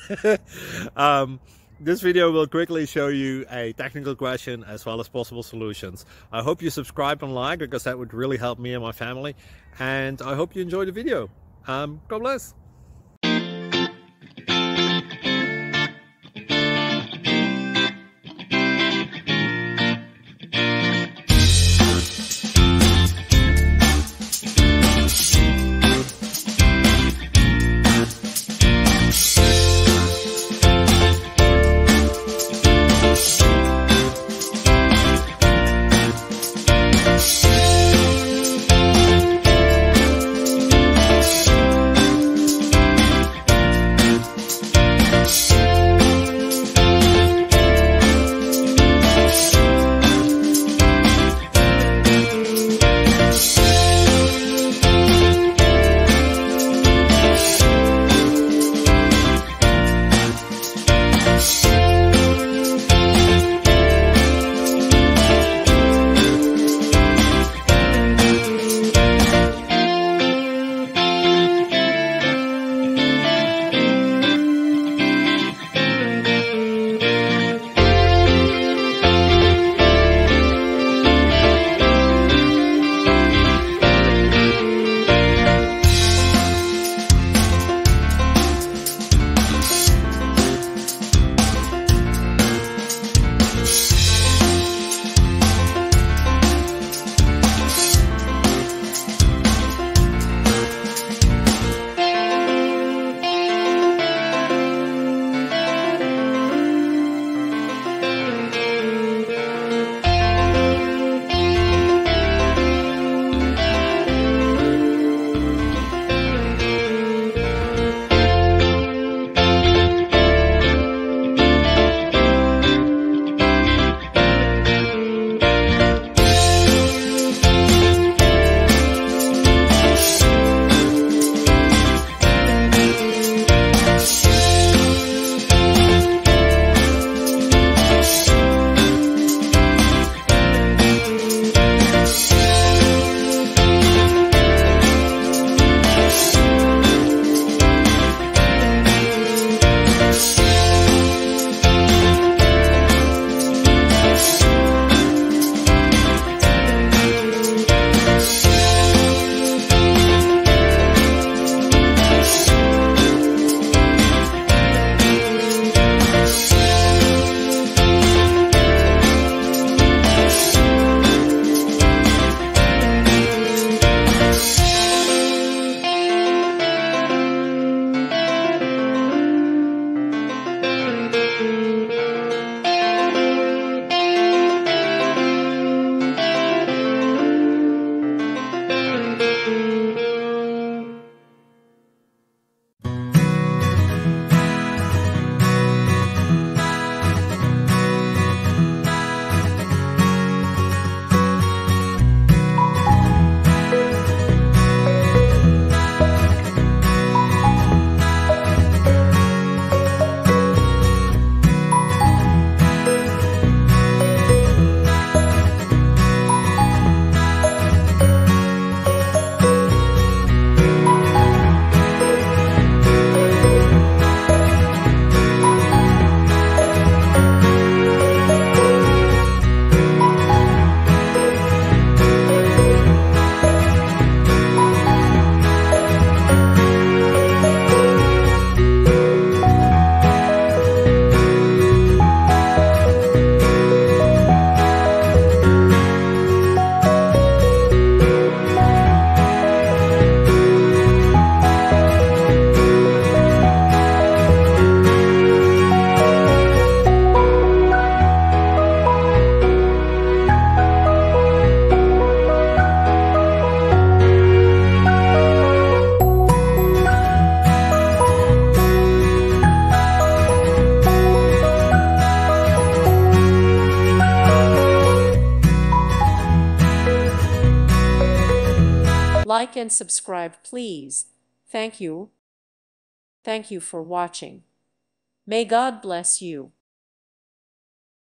This video will quickly show you a technical question as well as possible solutions. I hope you subscribe and like, because that would really help me and my family. And I hope you enjoy the video. God bless. Like and subscribe, please. Thank you. Thank you for watching. May God bless you.